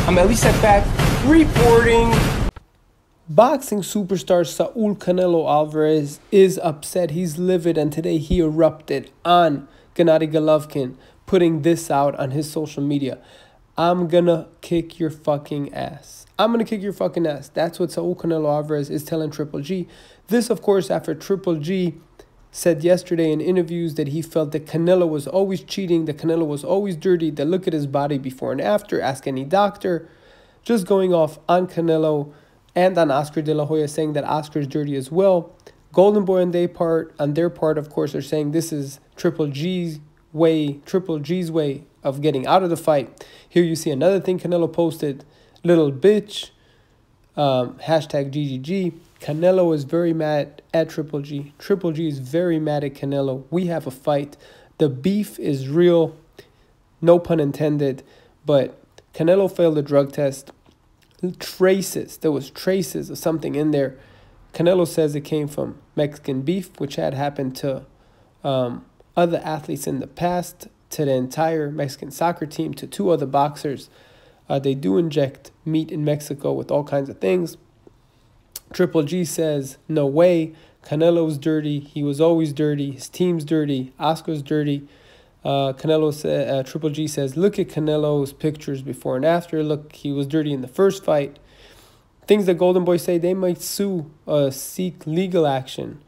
I'm Elie Seckbach reporting. Boxing superstar Saul Canelo Alvarez is upset. He's livid, and today he erupted on Gennady Golovkin, putting this out on his social media. I'm gonna kick your fucking ass. I'm gonna kick your fucking ass. That's what Saul Canelo Alvarez is telling Triple G. This, of course, after Triple G said yesterday in interviews that he felt that Canelo was always cheating, that Canelo was always dirty, that look at his body before and after, ask any doctor. Just going off on Canelo and on Oscar De La Hoya, saying that Oscar's dirty as well. Golden Boy on their part, of course, are saying this is Triple G's way of getting out of the fight. Here you see another thing Canelo posted, little bitch, hashtag GGG. Canelo is very mad at Triple G. Triple G is very mad at Canelo. We have a fight. The beef is real, no pun intended, but Canelo failed the drug test. There was traces of something in there. Canelo says it came from Mexican beef, which had happened to other athletes in the past, to the entire Mexican soccer team, to 2 other boxers. They do inject meat in Mexico with all kinds of things. Triple G says, no way, Canelo's dirty. He was always dirty. His team's dirty. Oscar's dirty. Triple G says, look at Canelo's pictures before and after. Look, he was dirty in the first fight. Things that Golden Boy say they might seek legal action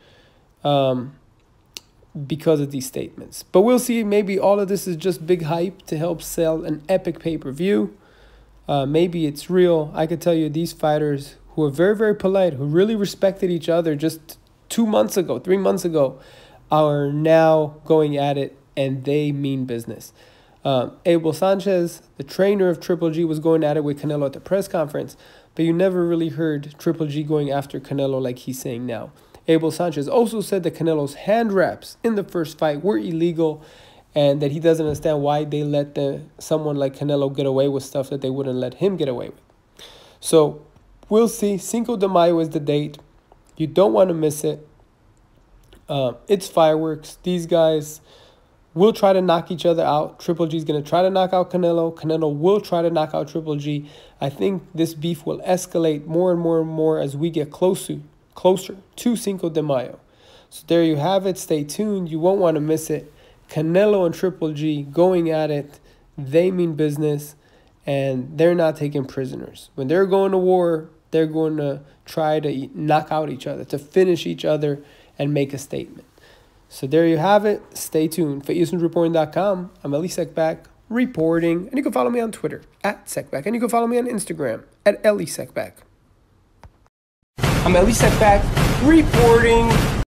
because of these statements. But we'll see. Maybe all of this is just big hype to help sell an epic pay-per-view. Maybe it's real. I could tell you these fighters who are very, very polite, who really respected each other just 2 months ago, 3 months ago, are now going at it, and they mean business. Abel Sanchez, the trainer of Triple G, was going at it with Canelo at the press conference, but you never really heard Triple G going after Canelo like he's saying now. Abel Sanchez also said that Canelo's hand wraps in the first fight were illegal, and that he doesn't understand why they let someone like Canelo get away with stuff that they wouldn't let him get away with. So we'll see. Cinco de Mayo is the date. You don't want to miss it. It's fireworks. These guys will try to knock each other out. Triple G is going to try to knock out Canelo. Canelo will try to knock out Triple G. I think this beef will escalate more and more and more as we get closer to Cinco de Mayo. So there you have it. Stay tuned. You won't want to miss it. Canelo and Triple G going at it. They mean business, and they're not taking prisoners. When they're going to war, they're going to try to knock out each other, to finish each other and make a statement. So there you have it. Stay tuned. For ESNReporting.com, I'm Elie Seckbach reporting. And you can follow me on Twitter @Seckbach. And you can follow me on Instagram @Elie Seckbach. I'm Elie Seckbach reporting.